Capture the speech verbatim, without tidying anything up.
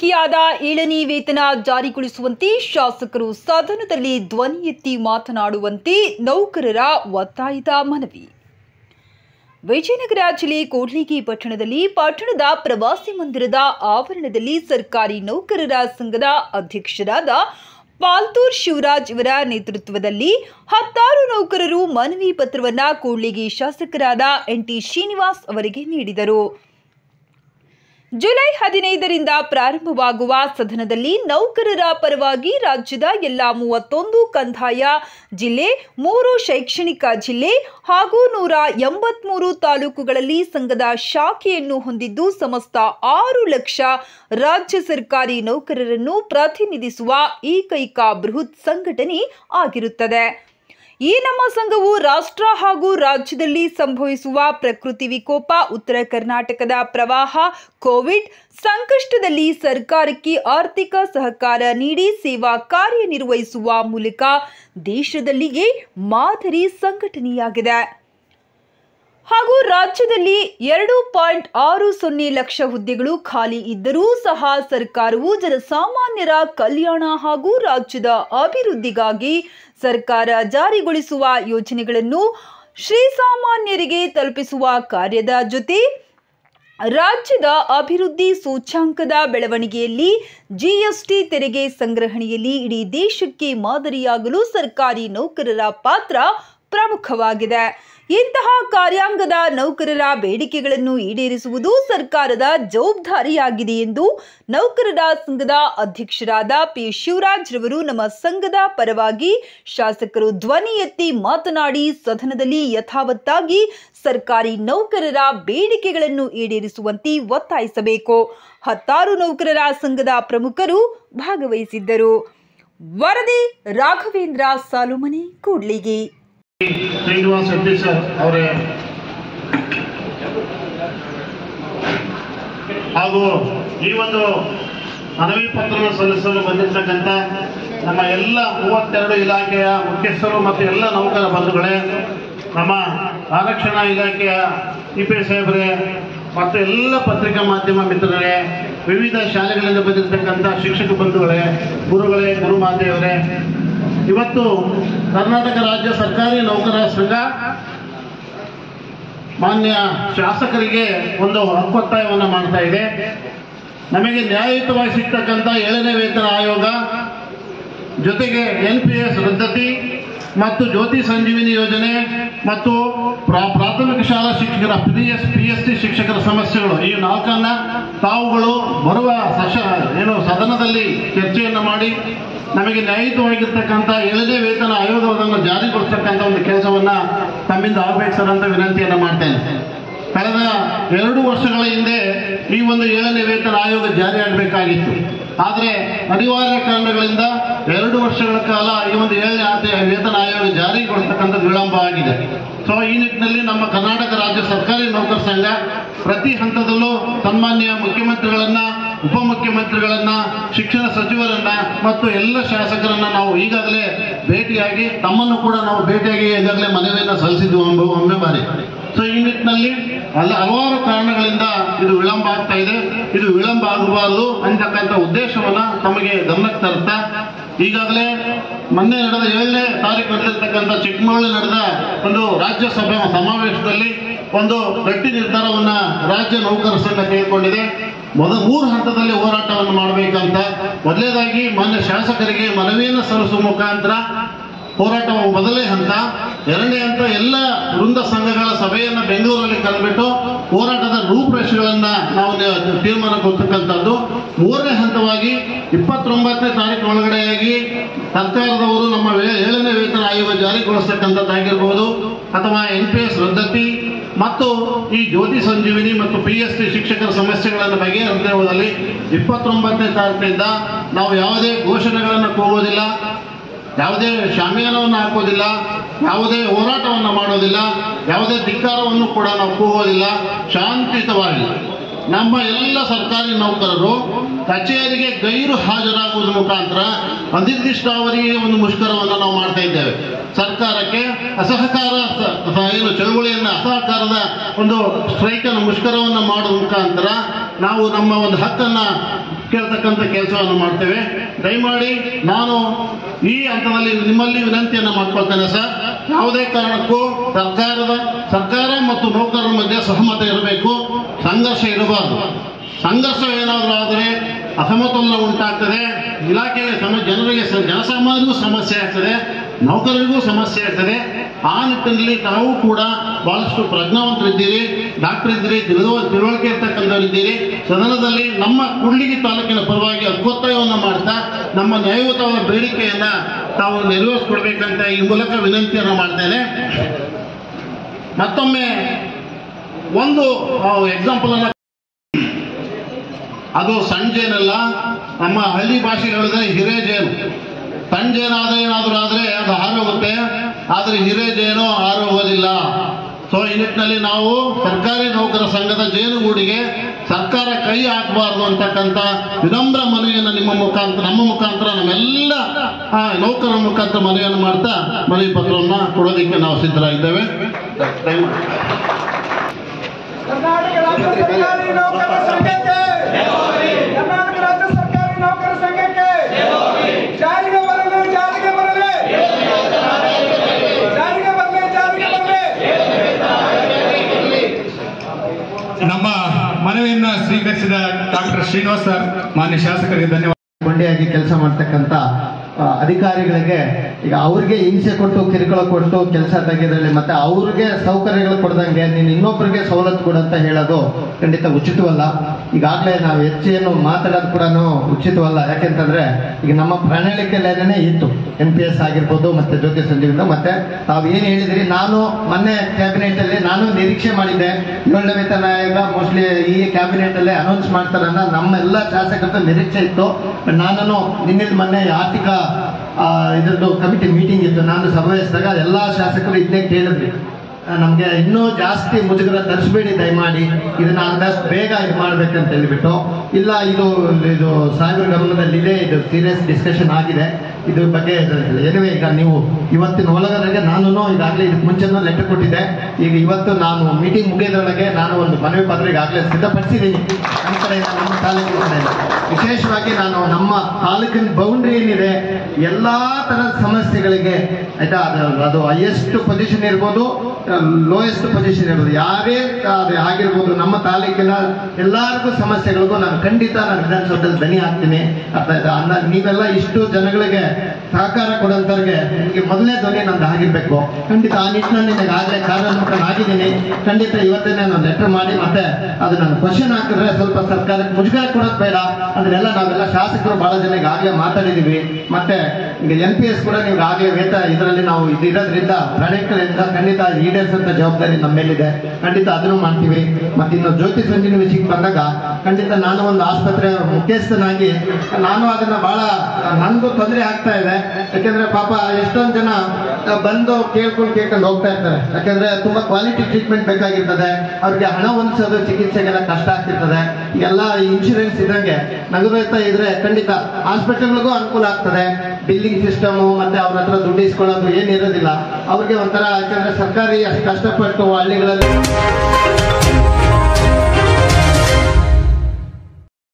ಬೇಡಿಕೆಯಾದ ಏಳನೇ ವೇತನ ಜಾರಿಗೊಳಿಸುವಂತೆ ಶಾಸಕರು ಸದನದಲ್ಲಿ ಧ್ವನಿ ಎತ್ತಿ ಮಾತನಾಡುವಂತೆ ನೌಕರರ ಒತ್ತಾಯದ ಮನವಿ. ವಿಜಯನಗರ ಜಿಲ್ಲೆ ಕೂಡ್ಲಿಗಿ ಪಟ್ಟಣದಲ್ಲಿ ಪಟ್ಟಣದ ಪ್ರವಾಸಿ ಮಂದಿರದ ಆವರಣದಲ್ಲಿ ಸರ್ಕಾರಿ ನೌಕರರ ಸಂಘದ ಅಧ್ಯಕ್ಷರಾದ ಪಾಲ್ತೂರ್ ಶಿವರಾಜ್ ಇವರ ನೇತೃತ್ವದಲ್ಲಿ ಹತ್ತಾರು ನೌಕರರು ಮನವಿ ಪತ್ರವನ್ನು ಕೂಡ್ಲಿಗಿ ಶಾಸಕರಾದ ಎನ್ ಟಿ ಶ್ರೀನಿವಾಸ್ ಅವರಿಗೆ ನೀಡಿದರು. ಜುಲೈ ಹದಿನೈದರಿಂದ ಪ್ರಾರಂಭವಾಗುವ ಸದನದಲ್ಲಿ ನೌಕರರ ಪರವಾಗಿ ರಾಜ್ಯದ ಎಲ್ಲ ಮೂವತ್ತೊಂದು ಕಂದಾಯ ಜಿಲ್ಲೆ, ಮೂರು ಶೈಕ್ಷಣಿಕ ಜಿಲ್ಲೆ ಹಾಗೂ ನೂರ ಎಂಬತ್ಮೂರು ತಾಲೂಕುಗಳಲ್ಲಿ ಸಂಘದ ಶಾಖೆಯನ್ನು ಹೊಂದಿದ್ದು ಸಮಸ್ತ ಆರು ಲಕ್ಷ ರಾಜ್ಯ ಸರ್ಕಾರಿ ನೌಕರರನ್ನು ಪ್ರತಿನಿಧಿಸುವ ಏಕೈಕ ಬೃಹತ್ ಸಂಘಟನೆ ಆಗಿರುತ್ತದೆ. ಈ ನಮ್ಮ ಸಂಘವು ರಾಷ್ಟ್ರ ಹಾಗೂ ರಾಜ್ಯದಲ್ಲಿ ಸಂಭವಿಸುವ ಪ್ರಕೃತಿ ವಿಕೋಪ, ಉತ್ತರ ಕರ್ನಾಟಕದ ಪ್ರವಾಹ, ಕೋವಿಡ್ ಸಂಕಷ್ಟದಲ್ಲಿ ಸರ್ಕಾರಕ್ಕೆ ಆರ್ಥಿಕ ಸಹಕಾರ ನೀಡಿ ಸೇವಾ ಕಾರ್ಯನಿರ್ವಹಿಸುವ ಮೂಲಕ ದೇಶದಲ್ಲಿಯೇ ಮಾದರಿ ಸಂಘಟನೆಯಾಗಿದೆ ಹಾಗೂ ರಾಜ್ಯದಲ್ಲಿ ಎರಡು ಪಾಯಿಂಟ್ ಆರು ಸೊನ್ನೆ ಲಕ್ಷ ಹುದ್ದೆಗಳು ಖಾಲಿ ಇದ್ದರೂ ಸಹ ಸರ್ಕಾರವು ಜನಸಾಮಾನ್ಯರ ಕಲ್ಯಾಣ ಹಾಗೂ ರಾಜ್ಯದ ಅಭಿವೃದ್ಧಿಗಾಗಿ ಸರ್ಕಾರ ಜಾರಿಗೊಳಿಸುವ ಯೋಜನೆಗಳನ್ನು ಶ್ರೀಸಾಮಾನ್ಯರಿಗೆ ತಲುಪಿಸುವ ಕಾರ್ಯದ ಜೊತೆ ರಾಜ್ಯದ ಅಭಿವೃದ್ಧಿ ಸೂಚ್ಯಂಕದ ಬೆಳವಣಿಗೆಯಲ್ಲಿ ಜಿಎಸ್ಟಿ ತೆರಿಗೆ ಸಂಗ್ರಹಣೆಯಲ್ಲಿ ಇಡೀ ದೇಶಕ್ಕೆ ಮಾದರಿಯಾಗಲು ಸರ್ಕಾರಿ ನೌಕರರ ಪಾತ್ರ ಪ್ರಮುಖವಾಗಿದೆ. ಇಂತಹ ಕಾರ್ಯಾಂಗದ ನೌಕರರ ಬೇಡಿಕೆಗಳನ್ನು ಈಡೇರಿಸುವುದು ಸರ್ಕಾರದ ಜವಾಬ್ದಾರಿಯಾಗಿದೆ ಎಂದು ನೌಕರರ ಸಂಘದ ಅಧ್ಯಕ್ಷರಾದ ಪಿ ಶಿವರಾಜ್ ರವರು ನಮ್ಮ ಸಂಘದ ಪರವಾಗಿ ಶಾಸಕರು ಧ್ವನಿ ಎತ್ತಿ ಮಾತನಾಡಿ ಸದನದಲ್ಲಿ ಯಥಾವತ್ತಾಗಿ ಸರ್ಕಾರಿ ನೌಕರರ ಬೇಡಿಕೆಗಳನ್ನು ಈಡೇರಿಸುವಂತೆ ಒತ್ತಾಯಿಸಬೇಕು. ಹತ್ತಾರು ನೌಕರರ ಸಂಘದ ಪ್ರಮುಖರು ಭಾಗವಹಿಸಿದ್ದರು. ವರದಿ ರಾಘವೇಂದ್ರ ಸಾಲುಮನೆ, ಕೂಡ್ಲಿಗಿ. ಶ್ರೀನಿವಾಸ್ ರೆಡ್ಡಿ ಸರ್ ಅವರೇ ಹಾಗೂ ಈ ಒಂದು ಮನವಿ ಪತ್ರ ಸಲ್ಲಿಸಲು ಬಂದಿರತಕ್ಕಂಥ ನಮ್ಮ ಎಲ್ಲ ಮೂವತ್ತೆರಡು ಇಲಾಖೆಯ ಮುಖ್ಯಸ್ಥರು ಮತ್ತು ಎಲ್ಲ ನೌಕರ ಬಂಧುಗಳೇ, ನಮ್ಮ ಆರಕ್ಷಣಾ ಇಲಾಖೆಯ ಇ ಪಿ ಸಾಹೇಬರೇ ಮತ್ತು ಎಲ್ಲ ಪತ್ರಿಕಾ ಮಾಧ್ಯಮ ಮಿತ್ರರೇ, ವಿವಿಧ ಶಾಲೆಗಳಿಂದ ಬಂದಿರತಕ್ಕಂಥ ಶಿಕ್ಷಕ ಬಂಧುಗಳೇ, ಗುರುಗಳೇ, ಗುರುಮಾತೆಯವರೇ, ಇವತ್ತು ಕರ್ನಾಟಕ ರಾಜ್ಯ ಸರ್ಕಾರಿ ನೌಕರರ ಸಂಘ ಮಾನ್ಯ ಶಾಸಕರಿಗೆ ಒಂದು ಹಕ್ಕೊತ್ತಾಯವನ್ನು ಮಾಡ್ತಾ ಇದೆ. ನಮಗೆ ನ್ಯಾಯಯುತವಾಗಿ ಸಿಗ್ತಕ್ಕಂಥ ಏಳನೇ ವೇತನ ಆಯೋಗ ಜೊತೆಗೆ ಎನ್ ಪಿ ಎಸ್ ರದ್ದತಿ ಮತ್ತು ಜ್ಯೋತಿ ಸಂಜೀವಿನಿ ಯೋಜನೆ ಮತ್ತು ಪ್ರಾಥಮಿಕ ಶಾಲಾ ಶಿಕ್ಷಕರ P S P S T ಶಿಕ್ಷಕರ ಸಮಸ್ಯೆಗಳು, ಈ ನಾಲ್ಕನ್ನ ತಾವುಗಳು ಬರುವ ಸಶ ಏನು ಸದನದಲ್ಲಿ ಚರ್ಚೆಯನ್ನು ಮಾಡಿ ನಮಗೆ ನ್ಯಾಯಯುತವಾಗಿರ್ತಕ್ಕಂಥ ಏಳನೇ ವೇತನ ಆಯೋಗವನ್ನು ಜಾರಿಗೊಳಿಸ್ತಕ್ಕಂಥ ಒಂದು ಕೆಲಸವನ್ನ ತಮ್ಮಿಂದ ಆಗಬೇಕು ಸರ್ ಅಂತ ವಿನಂತಿಯನ್ನು ಮಾಡ್ತೇನೆ. ಕಳೆದ ಎರಡು ವರ್ಷಗಳ ಹಿಂದೆ ಈ ಒಂದು ಏಳನೇ ವೇತನ ಆಯೋಗ ಜಾರಿಯಾಗಬೇಕಾಗಿತ್ತು. ಆದರೆ ಅನಿವಾರ್ಯ ಕಾರಣಗಳಿಂದ ಎರಡು ವರ್ಷಗಳ ಕಾಲ ಈ ಒಂದು ಏಳನೇ ವೇತನ ಆಯೋಗ ಜಾರಿಗೊಳಿಸ್ತಕ್ಕಂಥದ್ದು ವಿಳಂಬ ಆಗಿದೆ. ಸೊ ಈ ನಿಟ್ಟಿನಲ್ಲಿ ನಮ್ಮ ಕರ್ನಾಟಕ ರಾಜ್ಯ ಸರ್ಕಾರಿ ನೌಕರ ಸಂಘ ಪ್ರತಿ ಹಂತದಲ್ಲೂ ಸನ್ಮಾನ್ಯ ಮುಖ್ಯಮಂತ್ರಿಗಳನ್ನ, ಉಪಮುಖ್ಯಮಂತ್ರಿಗಳನ್ನ, ಶಿಕ್ಷಣ ಸಚಿವರನ್ನ ಮತ್ತು ಎಲ್ಲ ಶಾಸಕರನ್ನ ನಾವು ಈಗಾಗಲೇ ಭೇಟಿಯಾಗಿ ತಮ್ಮನ್ನು ಕೂಡ ನಾವು ಭೇಟಿಯಾಗಿ ಈಗಾಗಲೇ ಮನವಿಯನ್ನು ಸಲ್ಲಿಸಿದ್ವು ಒಮ್ಮೆ ಬಾರಿ. ಸೊ ಈ ನಿಟ್ಟಿನಲ್ಲಿ ಅಲ್ಲ ಹಲವಾರು ಕಾರಣಗಳಿಂದ ಇದು ವಿಳಂಬ ಆಗ್ತಾ ಇದೆ. ಇದು ವಿಳಂಬ ಆಗಬಾರದು ಅಂತಕ್ಕಂಥ ಉದ್ದೇಶವನ್ನ ತಮಗೆ ಗಮನಕ್ಕೆ ತರುತ್ತಾ ಈಗಾಗಲೇ ಮೊನ್ನೆ ನಡೆದ ಏಳನೇ ತಾರೀಕು ನಡೆದಿರ್ತಕ್ಕಂಥ ಚಿಕ್ಕಮಗಳೂರು ನಡೆದ ಒಂದು ರಾಜ್ಯಸಭೆ ಸಮಾವೇಶದಲ್ಲಿ ಒಂದು ಗಟ್ಟಿ ನಿರ್ಧಾರವನ್ನ ರಾಜ್ಯ ನೌಕರ ಸಂಘ ತೆಗೆದುಕೊಂಡಿದೆ. ಮೊದಲ ಮೂರು ಹಂತದಲ್ಲಿ ಹೋರಾಟವನ್ನು ಮಾಡಬೇಕಂತ ಮೊದಲನೇದಾಗಿ ಮಾನ್ಯ ಶಾಸಕರಿಗೆ ಮನವಿಯನ್ನು ಸಲ್ಲಿಸುವ ಮುಖಾಂತರ ಹೋರಾಟ ಮೊದಲನೇ ಹಂತ. ಎರಡನೇ ಹಂತ ಎಲ್ಲ ವೃಂದ ಸಂಘಗಳ ಸಭೆಯನ್ನು ಬೆಂಗಳೂರಲ್ಲಿ ಕರೆದುಬಿಟ್ಟು ಹೋರಾಟದ ರೂಪುರೇಷೆಗಳನ್ನ ನಾವು ತೀರ್ಮಾನಗೊಳ್ತಕ್ಕಂಥದ್ದು. ಮೂರನೇ ಹಂತವಾಗಿ ಇಪ್ಪತ್ತೊಂಬತ್ತನೇ ತಾರೀಕು ಒಳಗಡೆಯಾಗಿ ಸರ್ಕಾರದವರು ನಮ್ಮ ಏಳನೇ ವೇತನ ಆಯೋಗ ಜಾರಿಗೊಳಿಸ್ತಕ್ಕಂಥದ್ದಾಗಿರ್ಬೋದು ಅಥವಾ ಎನ್ ಪಿ ಎಸ್ ರದ್ದತಿ ಮತ್ತು ಈ ಜ್ಯೋತಿ ಸಂಜೀವಿನಿ ಮತ್ತು ಪಿ ಎಸ್ ಟಿ ಶಿಕ್ಷಕರ ಸಮಸ್ಯೆಗಳನ್ನು ಬಗೆಹರಿಸುವುದರಲ್ಲಿ ಇಪ್ಪತ್ತೊಂಬತ್ತನೇ ತಾರೀಕಿನಿಂದ ನಾವು ಯಾವುದೇ ಘೋಷಣೆಗಳನ್ನು ಕೂಗೋದಿಲ್ಲ, ಯಾವುದೇ ಶಾಮಿಯಾನವನ್ನು ಹಾಕೋದಿಲ್ಲ, ಯಾವುದೇ ಹೋರಾಟವನ್ನು ಮಾಡೋದಿಲ್ಲ, ಯಾವುದೇ ಧಿಕ್ಕಾರವನ್ನು ಕೂಡ ನಾವು ಕೂಗೋದಿಲ್ಲ. ಶಾಂತಿಯುತವಾಗಿ ನಮ್ಮ ಎಲ್ಲ ಸರ್ಕಾರಿ ನೌಕರರು ಕಚೇರಿಗೆ ಗೈರು ಹಾಜರಾಗುವುದರ ಮುಖಾಂತರ ಅನಿರ್ದಿಷ್ಟಾವಧಿಗೆ ಒಂದು ಮುಷ್ಕರವನ್ನು ನಾವು ಮಾಡ್ತಾ ಇದ್ದೇವೆ. ಸರ್ಕಾರಕ್ಕೆ ಅಸಹಕಾರ ಏನು ಚಳುವಳಿಯನ್ನು ಅಸಹಕಾರದ ಒಂದು ಸ್ಟ್ರೈಕನ್ನು ಮುಷ್ಕರವನ್ನು ಮಾಡುವ ಮುಖಾಂತರ ನಾವು ನಮ್ಮ ಒಂದು ಹಕ್ಕನ್ನು ಕೇಳ್ತಕ್ಕಂಥ ಕೆಲಸವನ್ನು ಮಾಡ್ತೇವೆ. ದಯಮಾಡಿ ನಾನು ಈ ಹಂತದಲ್ಲಿ ನಿಮ್ಮಲ್ಲಿ ವಿನಂತಿಯನ್ನು ಮಾಡ್ಕೊಳ್ತೇನೆ ಸರ್, ಯಾವುದೇ ಕಾರಣಕ್ಕೂ ಸರ್ಕಾರದ ಸರ್ಕಾರ ಮತ್ತು ನೌಕರರ ಮಧ್ಯೆ ಸಹಮತ ಇರಬೇಕು, ಸಂಘರ್ಷ ಇರಬಾರ್ದು. ಸಂಘರ್ಷ ಏನಾದರೂ ಆದರೆ ಅಸಮತೋಲನ ಉಂಟಾಗ್ತದೆ, ಇಲಾಖೆಗೆ ಸಮ ಜನರಿಗೆ ಜನಸಾಮಾನ್ಯರಿಗೂ ಸಮಸ್ಯೆ ಆಗ್ತದೆ, ನೌಕರರಿಗೂ ಸಮಸ್ಯೆ ಆಗ್ತದೆ. ಆ ನಿಟ್ಟಿನಲ್ಲಿ ತಾವು ಕೂಡ ಬಹಳಷ್ಟು ಪ್ರಜ್ಞಾವಂತರಿದ್ದೀರಿ, ಡಾಕ್ಟರ್ ಇದ್ದೀರಿ, ತಿಳುವ ತಿಳುವಳಿಕೆ ಇರ್ತಕ್ಕಂಥವರಿದ್ದೀರಿ. ಸದನದಲ್ಲಿ ನಮ್ಮ ಕೂಡ್ಲಿಗಿ ತಾಲೂಕಿನ ಪರವಾಗಿ ಹಕ್ಕೊತ್ತಾಯವನ್ನು ಮಾಡ್ತಾ ನಮ್ಮ ನ್ಯಾಯಯುತವಾದ ಬೇಡಿಕೆಯನ್ನು ತಾವು ನೆರವೇರಿಸಿಕೊಡ್ಬೇಕಂತ ಈ ಮೂಲಕ ವಿನಂತಿಯನ್ನು ಮಾಡ್ತೇನೆ. ಮತ್ತೊಮ್ಮೆ ಒಂದು ಎಕ್ಸಾಂಪಲ್ ಅನ್ನು, ಅದು ಸಣ್ಣ ಜೇನಲ್ಲ, ನಮ್ಮ ಹಳ್ಳಿ ಭಾಷೆಗೆ ಹೇಳಿದ್ರೆ ಹಿರೇಜೇನು. ಸಣ್ಣ ಜೇನಾದ್ರೆ ಏನಾದರೂ ಆದರೆ ಅದು ಹಾರೋಗುತ್ತೆ, ಆದರೆ ಹಿರೇಜೇನು ಹಾರೋಗೋದಿಲ್ಲ. ಸೊ ಈ ನಿಟ್ಟಿನಲ್ಲಿ ನಾವು ಸರ್ಕಾರಿ ನೌಕರ ಸಂಘದ ಜೇನುಗೂಡಿಗೆ ಸರ್ಕಾರ ಕೈ ಹಾಕಬಾರ್ದು ಅಂತಕ್ಕಂಥ ವಿನಮ್ರ ಮನವಿಯನ್ನು ನಿಮ್ಮ ಮುಖಾಂತರ ನಮ್ಮ ಮುಖಾಂತರ ನಮ್ಮೆಲ್ಲ ನೌಕರರ ಮುಖಾಂತರ ಮನವಿಯನ್ನು ಮಾಡ್ತಾ ಮನವಿ ಪತ್ರವನ್ನು ಕೊಡೋದಕ್ಕೆ ನಾವು ಸಿದ್ಧರಾಗಿದ್ದೇವೆ. ಕರ್ನಾಟಕ ರಾಜ್ಯ ಸರ್ಕಾರಿ ನೌಕರರ ಸಂಘಕ್ಕೆ, ಕರ್ನಾಟಕ ರಾಜ್ಯ ಸರ್ಕಾರಿ ನೌಕರರ ಸಂಘಕ್ಕೆ ಜಾರಿಗೆ ಬರಲಿ, ಜಾರಿಗೆ ಬರಲಿ, ಜಾರಿಗೆ ಬರಲಿ, ಜಾರಿಗೆ ಬರಲಿ. ನಮ್ಮ ಮನವಿಯನ್ನು ಸ್ವೀಕರಿಸಿದ ಡಾಕ್ಟರ್ ಶ್ರೀನಿವಾಸ್ ಸರ್, ಮಾನ್ಯ ಶಾಸಕರಿಗೆ ಧನ್ಯವಾದ. ಕೊಂಡಿಯಾಗಿ ಕೆಲಸ ಮಾಡ್ತಕ್ಕಂಥ ಅಧಿಕಾರಿಗಳಿಗೆ ಈಗ ಅವ್ರಿಗೆ ಹಿಂಸೆ ಕೊಟ್ಟು ಕಿರುಕುಳ ಕೊಟ್ಟು ಕೆಲಸ ತೆಗೆದ್ರಲ್ಲಿ ಮತ್ತೆ ಅವ್ರಿಗೆ ಸೌಕರ್ಯಗಳು ಕೊಡ್ದಂಗೆ ನೀನು ಇನ್ನೊಬ್ಬರಿಗೆ ಸವಲತ್ತು ಕೊಡು ಅಂತ ಹೇಳೋದು ಖಂಡಿತ ಉಚಿತವಲ್ಲ. ಈಗಾಗಲೇ ನಾವು ಹೆಚ್ಚೇನು ಮಾತಾಡೋದು ಕೂಡ ಉಚಿತವಲ್ಲ. ಯಾಕೆಂತಂದ್ರೆ ಈಗ ನಮ್ಮ ಪ್ರಣಾಳಿಕೆಯಲ್ಲೇನೇ ಇತ್ತು, ಎನ್ ಪಿ ಎಸ್ ಆಗಿರ್ಬೋದು ಮತ್ತೆ ಜ್ಯೋತಿ ಸಂಜೀವಿಂದ ಮತ್ತೆ ತಾವು ಏನು ಹೇಳಿದ್ರಿ. ನಾನು ಮೊನ್ನೆ ಕ್ಯಾಬಿನೆಟ್ ಅಲ್ಲಿ ನಾನು ನಿರೀಕ್ಷೆ ಮಾಡಿದ್ದೆ, ಏಳನೇ ವೇತನ ಆಯೋಗ ಮೋಸ್ಟ್ಲಿ ಈ ಕ್ಯಾಬಿನೆಟ್ ಅಲ್ಲೇ ಅನೌನ್ಸ್ ಮಾಡ್ತಾರೆ ಅನ್ನೋ ನಮ್ಮೆಲ್ಲ ಶಾಸಕರ ನಿರೀಕ್ಷೆ ಇತ್ತು. ನಾನು ನಿನ್ನೆ ಮೊನ್ನೆ ಆರ್ಥಿಕ ಇದ್ರದ್ದು ಕಮಿಟಿ ಮೀಟಿಂಗ್ ಇತ್ತು, ನಾನು ಸಭಾಯಿಸಿದಾಗ ಎಲ್ಲ ಶಾಸಕರು ಇದನ್ನೇ ಕೇಳಿದ್ರಿ, ನಮಗೆ ಇನ್ನೂ ಜಾಸ್ತಿ ಮುಜುಗರ ತರಿಸ್ಬೇಡಿ ದಯಮಾಡಿ, ಇದನ್ನ ಆದಷ್ಟು ಬೇಗ ಇದು ಮಾಡ್ಬೇಕಂತ ಹೇಳಿಬಿಟ್ಟು. ಇಲ್ಲ ಇದು ಇದು ಸಾಹೇಬರ ಗಮನದಲ್ಲಿದೆ, ಇದು ಸೀರಿಯಸ್ ಡಿಸ್ಕಷನ್ ಆಗಿದೆ ಇದ್ರ ಬಗ್ಗೆ. ಏನಿವೆ ಈಗ ನೀವು ಇವತ್ತಿನ ಒಳಗಡೆಗೆ ನಾನು ಈಗಾಗಲೇ ಇದಕ್ಕೆ ಮುಂಚೆನೂ ಲೆಟರ್ ಕೊಟ್ಟಿದ್ದೆ. ಈಗ ಇವತ್ತು ನಾನು ಮೀಟಿಂಗ್ ಮುಗಿಯೋದ್ರೊಳಗೆ ನಾನು ಒಂದು ಮನವಿ ಪತ್ರ ಈಗಾಗಲೇ ಸಿದ್ಧಪಡಿಸಿದ್ದೀನಿ ನಮ್ಮ ಕಡೆಯಿಂದ, ನಮ್ಮ ತಾಲೂಕಿನ ಕಡೆಯಿಂದ. ವಿಶೇಷವಾಗಿ ನಾನು ನಮ್ಮ ತಾಲೂಕಿನ ಬೌಂಡ್ರಿ ಏನಿದೆ ಎಲ್ಲ ಥರದ ಸಮಸ್ಯೆಗಳಿಗೆ ಆಯ್ತಾ, ಅದು ಅದು ಹೈಯೆಸ್ಟ್ ಪೊಸಿಷನ್ ಇರ್ಬೋದು, ಲೋಯೆಸ್ಟ್ ಪೊಸಿಷನ್ ಇರ್ಬೋದು, ಯಾರೇ ಅದು ಆಗಿರ್ಬೋದು, ನಮ್ಮ ತಾಲೂಕಿನ ಎಲ್ಲರಿಗೂ ಸಮಸ್ಯೆಗಳಿಗೂ ನಾನು ಖಂಡಿತ ನಾನು ವಿಧಾನಸೌಧದಲ್ಲಿ ದನಿ ಹಾಕ್ತೀನಿ. ಅರ್ಥ ಆಯ್ತಾ? ಅನ್ನ ನೀವೆಲ್ಲ ಇಷ್ಟು ಜನಗಳಿಗೆ ಸಹಕಾರ ಕೊಡೋಂಥವ್ರಿಗೆ ನಿಮಗೆ ಮೊದಲನೇ ಧ್ವನಿ ನಂದು ಆಗಿರ್ಬೇಕು. ಖಂಡಿತ ಆ ನಿಟ್ಟಿನಲ್ಲಿ ನಿಮಗೆ ಆಗಲೇ ಕಾರ್ಯೋನ್ಮುಖನಾಗಿದ್ದೀನಿ. ಖಂಡಿತ ಇವತ್ತೇ ನಾನು ಲೆಟರ್ ಮಾಡಿ ಮತ್ತೆ ಅದು ನಾನು ಕ್ವಶನ್ ಹಾಕಿದ್ರೆ ಸ್ವಲ್ಪ ಸರ್ಕಾರಕ್ಕೆ ಮುಜುಗರ ಕೊಡೋದು ಬೇಡ. ಅದನ್ನೆಲ್ಲ ನಾವೆಲ್ಲ ಶಾಸಕರು ಬಹಳ ಜನ ಈಗಾಗಲೇ ಮಾತಾಡಿದೀವಿ. ಮತ್ತೆ ಈಗ ಎನ್ ಪಿ ಎಸ್ ಕೂಡ ನೀವು ಆಗಲೇ ವೇತ ಇದರಲ್ಲಿ ನಾವು ಇದು ಇರೋದ್ರಿಂದ ಪ್ರಣಾಳಿಕೆಯಿಂದ ಖಂಡಿತ ಈಡೇರಿಸುವಂತ ಜವಾಬ್ದಾರಿ ನಮ್ಮ ಮೇಲಿದೆ. ಖಂಡಿತ ಅದನ್ನು ಮಾಡ್ತೀವಿ. ಮತ್ತೆ ಇನ್ನು ಜ್ಯೋತಿ ಸಂಜೀವಿನಿ ವಿಷಯಕ್ಕೆ ಬಂದಾಗ ಖಂಡಿತ ನಾನು ಒಂದು ಆಸ್ಪತ್ರೆ ಮುಖ್ಯಸ್ಥನಾಗಿ ನಾನು ಅದನ್ನ ಬಹಳ ನನಗೂ ತೊಂದರೆ ಆಗ್ತಾ ಇದೆ. ಯಾಕೆಂದ್ರೆ ಪಾಪ ಎಷ್ಟೊಂದು ಜನ ಬಂದು ಕೇಳ್ಕೊಂಡು ಕೇಳ್ಕೊಂಡು ಹೋಗ್ತಾ ಇರ್ತಾರೆ. ಯಾಕಂದ್ರೆ ತುಂಬಾ ಕ್ವಾಲಿಟಿ ಟ್ರೀಟ್ಮೆಂಟ್ ಬೇಕಾಗಿರ್ತದೆ, ಅವ್ರಿಗೆ ಹಣ ಹೊಂದಿಸೋದು ಚಿಕಿತ್ಸೆಗೆಲ್ಲ ಕಷ್ಟ ಆಗ್ತಿರ್ತದೆ. ಎಲ್ಲ ಇನ್ಶೂರೆನ್ಸ್ ಇದ್ದಂಗೆ ನಗದು ಇದ್ರೆ ಖಂಡಿತ ಹಾಸ್ಪಿಟಲ್ಗಳಿಗೂ ಅನುಕೂಲ ಆಗ್ತದೆ. ಬಿಲ್ಲಿಂಗ್ ಸಿಸ್ಟಮ್ ಮತ್ತೆ ಅವ್ರ ಹತ್ರ ದುಡ್ಡು ಇಸ್ಕೊಳ್ಳೋದು ಏನಿರೋದಿಲ್ಲ ಅವ್ರಿಗೆ ಒಂಥರ. ಯಾಕಂದ್ರೆ ಸರ್ಕಾರಿ ಅಷ್ಟು ಕಷ್ಟಪಟ್ಟು ಹಳ್ಳಿಗಳಲ್ಲಿ